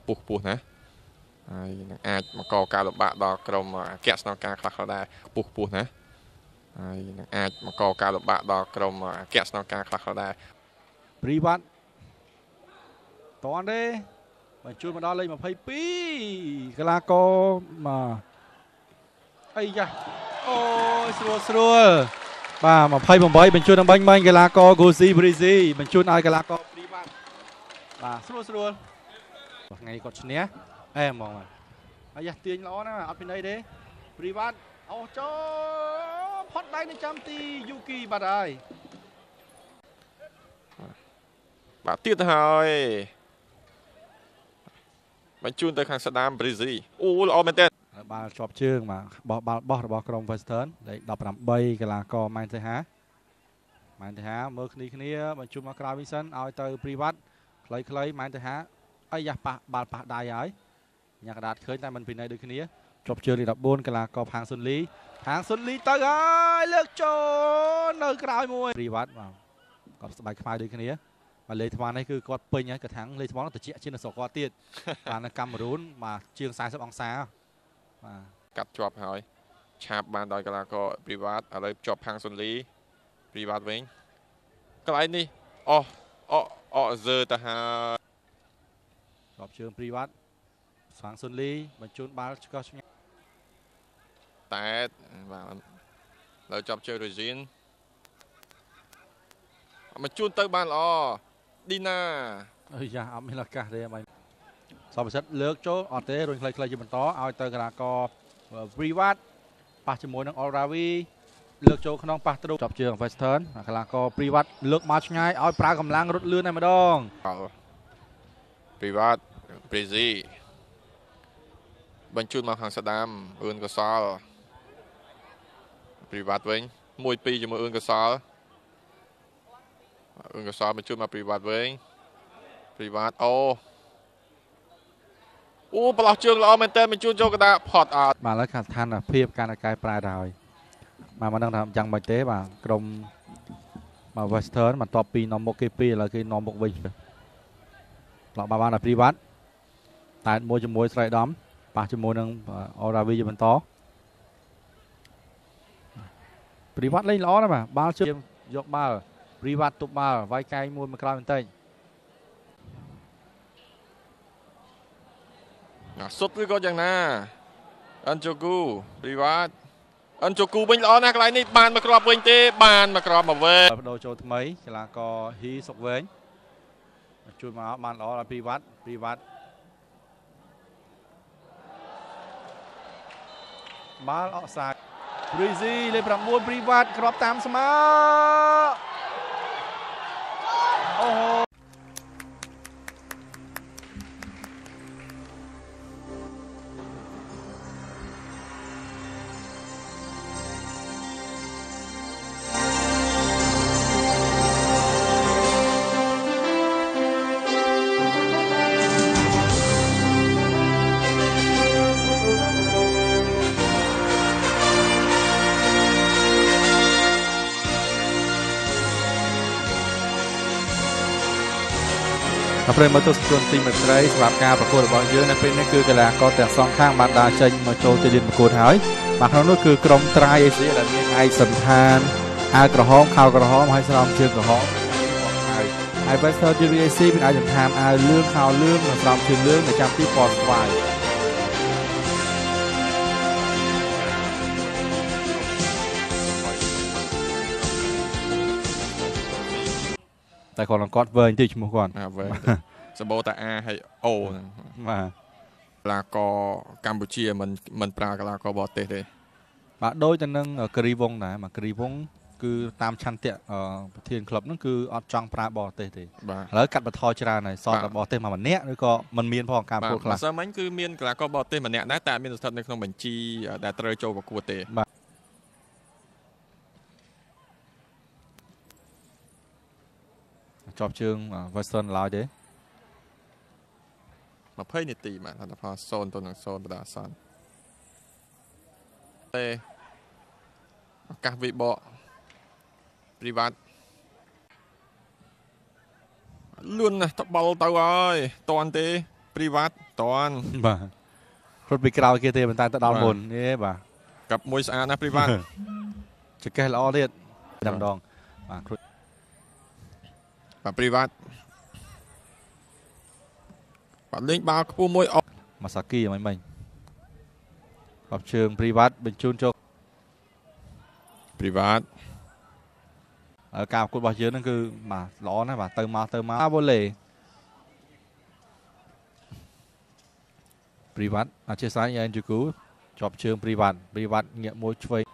ពុះណាហើយនឹងអាចមកកការលំបាកដល់ក្រុមអគ្គស្នងការខ្លះៗដែរពុះណាហើយនឹងអាចមកកការលំបាកដល់ក្រុមអគ្គស្នងការខ្លះៗដែរព្រីវ៉ាត់តន់ទេបញ្ជូនមកដល់លេខ22កីឡាករមកអីយ៉ាអូយស្រួលបាទ28បញ្ជូនដល់បាញ់កីឡាករ Gosi Breezy បញ្ជូនឲ្យកីឡាករព្រីវ៉ាត់បាទស្រួលថ្ងៃគាត់ឈ្នះអែហ្មងអាយ៉ាទាញល្អណាស់អត់ពីណីទេព្រីវ៉ាត់អូចូលផុតដៃនឹងចាំទី Yuki បាត់ហើយបាទទៀតទៅហើយបញ្ជូនទៅខាងស្ដាម Breezy អូល្អមែនតើបាល់ជាប់ជើងបាទបាល់បោះរបស់ក្រុម Western លេខ18កីឡាករម៉ែនទេហាមើលគ្នាបញ្ជូនមកក្រៅវិញសិនឲ្យទៅព្រីវ៉ាត់ខ្លីម៉ែនទេហាអីយ៉ាប៉ះបាល់ប៉ះដៃហើយញ៉ាំកដាតឃើញតែមិនពីណីដូចគ្នាជាប់ជើងលេខ14កីឡាករផាងស៊ុនលីទៅហើយលើកចូលនៅក្រោយមួយព្រីវ៉ាត់បាទគាត់ស្បែកខ្មៅដូចគ្នាមកលេខថ្មនេះគឺគាត់ពេញហើយកថាំងលេខថ្មនោះត្រជាក់ជាងនៅស្រុកគាត់ទៀតបាទនៅកាមេរូនបាទជាង40អង្សាបាទកាត់ជាប់ហើយឆាបបានដោយកីឡាករព្រីវ៉ាត់ឥឡូវជាប់ផាងស៊ុនលីព្រីវ៉ាត់វិញកន្លែងនេះអហ្សឺទៅហើយជាប់ជើងព្រីវ៉ាត់ផាងស៊ុនលីបញ្ជូនបាល់ឆ្កោះឆ្ងាយតែបាទឥឡូវជាប់ជើង Regin បញ្ជូនទៅបានល្អឌីណាអីយ៉ាអត់មានឱកាសទេបាយសមប្រសិទ្ធលើកចូលអត់ទេរុញខ្លីៗជាបន្តឲ្យទៅកីឡាករ Privat ប៉ះជាមួយនឹង Oravi លើកចូលក្នុងប៉ះទ្រូជាប់ជើង Western កីឡាករ Privat លើកមកឆ្ងាយឲ្យប្រើកម្លាំងរត់លឿនតែម្ដង Privat Breezy បញ្ជូនមកខាងស្ដាមអឿនកសល Privat វិញ 1-2 ជាមួយអឿនកសលបញ្ជូនមក Privat វិញ Privat អូប្រឡោះជើងល្អមែនតើបញ្ជូនចូលកណ្ដាលផតអត់បាទឥឡូវខាងស្ថានភាពការកែប្រែទៅហើយបាទមិនដឹងថាយ៉ាងម៉េចទេបាទក្រុមមក Western បន្ទាប់ពីនាំមុខគេ2ឥឡូវគេនាំមុខវិញឡោះបានដល់ Privat តែមួយជាមួយស្រីដំប៉ះជាមួយនឹង Oravi ជាបន្ត Privat លេងល្អណាស់បាទបាល់ជើងយកបាល់ Privat ទប់បាល់វាយកែងមួយមកក្រោយបន្តិចសុទ្ធឬក៏យ៉ាងណាអិនជូគូ Privat អិនជូគូវិញល្អណាស់កន្លែងនេះបានមកគ្រាប់វិញទេបានមកគ្រាប់មកវិញបដូរចូលថ្មីកីឡាករហ៊ីសុកវែងជួយមកបានល្អដល់ Privat បាល់អកសាយ Breezy លេខ9 Privat គ្រាប់តាមស្មើអូហូប្រិយមិត្តទស្សនិកជនទីមេត្រីសម្រាប់ការប្រកួតរបស់យើងនៅពេលនេះគឺកីឡាករទាំងសងខាងបានដើរចេញមកចូលទីលានប្រកួតហើយបាទក្នុងនោះគឺក្រុម Tri Asia ដែលមានឯកសណ្ឋានអាវក្រហមខោក្រហមហើយស្រោមជើងក្រហមហើយ Western GVAC មានឯកសណ្ឋានអាវលឿងខោលឿងនិងស្រោមជើងលឿងនៅចាំទីពណ៌ស្វាយតែគាត់វែងតិចឈ្មោះគាត់វែងសម្បូរតែ A ហើយ O បាទកីឡាករកម្ពុជាមិនប្រើកីឡាករបរទេសទេបាទដូចទៅនឹងគ្រីវងដែរមកគ្រីវងគឺតាមឆន្ទៈប្រធានក្លឹបហ្នឹងគឺអត់ចង់ប្រើបរទេសទេឥឡូវកាត់បន្ថយច្រើនហើយសតតែបរទេសម្នាក់ឬក៏មិនមានផងការប្រកួតខ្លះបើសិនមិញគឺមានកីឡាករបរទេសម្នាក់ដែរតែមានស្ថិតនៅក្នុងបញ្ជីដែលត្រូវចូលប្រកួតទេបាទជាប់ជើង Western ឡើយទេ 20នាទីបាទលទ្ធផល0-0បណ្ដាអាសន្នទេឱកាសវិបក Privat លឿនណាស់តបល់ទៅហើយតន់ទេព្រីវ៉ាត់តនបាទរត់ពីក្រោយគេទេប៉ុន្តែទៅដល់មុននេះបាទកាប់មួយស្អាតណាព្រីវ៉ាត់ចកេះល្អទៀតតែម្ដងបាទព្រីវ៉ាត់បាត់លេងបាល់ខ្ពស់មួយអត់ម៉ាសាគីមិញបបជើងព្រីវ៉ាត់បញ្ជូនចូលព្រីវ៉ាត់ការប្រកួតរបស់យើងហ្នឹងគឺបាទល្អណាស់បាទទៅមកវ៉ូឡេព្រីវ៉ាត់អធិស្ឋានអេនជូគូជាប់ជើងព្រីវ៉ាត់ងាកមួយឆ្វេង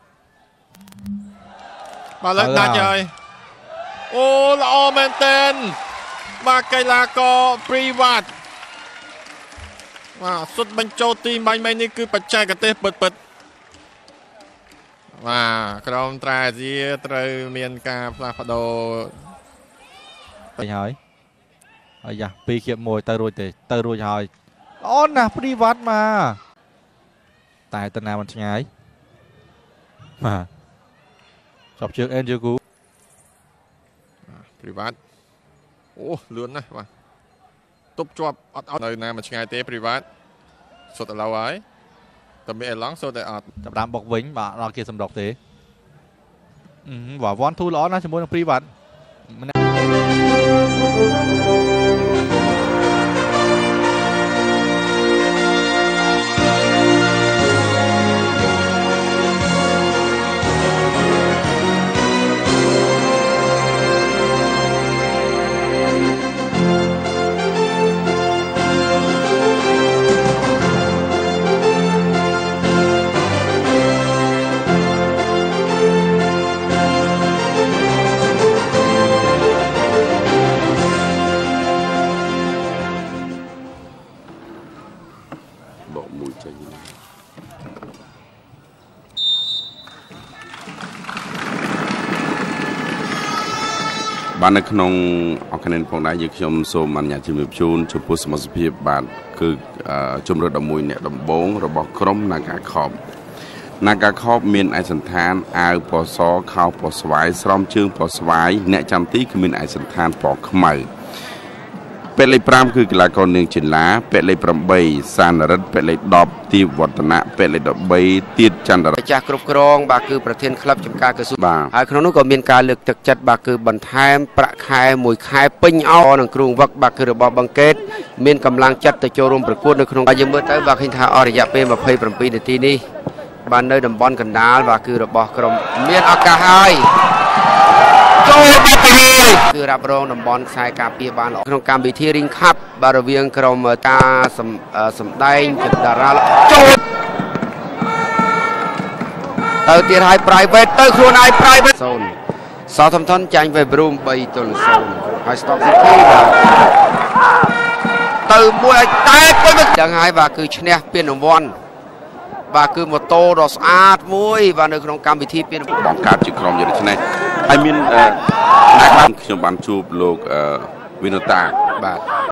បាទលើកដាច់ហើយអូល្អមែនទែនបាទកីឡាករព្រីវ៉ាត់បាទសុទ្ធបញ្ចូលទីបាញ់មិញនេះគឺបច្ចេកទេសពិតបាទក្រុមត្រាអាស៊ីត្រូវមានការផ្លាស់ប្ដូរទៅហើយយ៉ា2គៀប1ទៅរួចទេទៅរួចហើយល្អណាស់ព្រីវ៉ាត់មកតែតាណាមិនឆ្ងាយបាទចប់ជើងអេនជូគូព្រីវ៉ាត់អូលឿនណាស់បាទទប់ជាប់អត់នៅណាមិនឆ្ងាយទេព្រីវ៉ាត់សុទ្ធឥឡូវហើយតែមានអេឡង់សុទ្ធតែអត់ចាប់ដើមបុកវិញបាទដល់គេសម្រុកទេបាទវ៉ាន់ធូល្អណាស់ជាមួយនឹងព្រីវ៉ាត់បាននៅក្នុងអង្កេតផងដែរយើងខ្ញុំសូមអនុញ្ញាតជំរាបជូនចំពោះសមាជិកបាទគឺជំរឿន11អ្នកដំបងរបស់ក្រុម Naga Corp មានឯកសណ្ឋានអាវពណ៌សខោពណ៌ស្វាយស្រោមជើងពណ៌ស្វាយអ្នកចាំទីគឺមានឯកសណ្ឋានពណ៌ខ្មៅពាក់លេខ5គឺកីឡាករនាងចិនឡាពាក់លេខ8សានរិទ្ធពាក់លេខ10ទីវឌ្ឍនៈពាក់លេខ13ទៀតចន្ទរម្ចាស់គ្រប់គ្រងបាទគឺប្រធានក្លឹបចំការកស៊ូហើយក្នុងនោះក៏មានការលើកទឹកចិត្តបាទគឺបន្ថែមប្រាក់ខែ1ខែពេញអោនឹងគ្រូវឹកបាទគឺរបស់បង្គេតមានកម្លាំងចិត្តទៅចូលរួមប្រកួតនៅក្នុងយើងមើលទៅបាទឃើញថាអស់រយៈពេល27នាទីនេះបាទនៅតំបន់កណ្ដាលបាទគឺរបស់ក្រុមមានឱកាសហើយចូលបាត់ទៅហើយគឺរ៉ាប់រងតំបន់ខ្សែការពារបានក្នុងកម្មវិធី Ring Cup បាទរវាងក្រុមការសម្ដែងជាតារាចូលទៅទៀតឲ្យ private ទៅខ្លួនឯង private 0សធំថនចាញ់វេប្រូម3-0ហើយ stop city បាទទៅមួយឲ្យតែકોઈមិនដឹងហើយបាទគឺឈ្នះពានរង្វាន់បាទគឺម៉ូតូដ៏ស្អាតមួយបាទនៅក្នុងកម្មវិធីពានបង្កើតជាក្រុមយុទ្ធឆ្នះហើយមានអ្នកខ្ញុំបានជួបលោកវិនុតាបាទ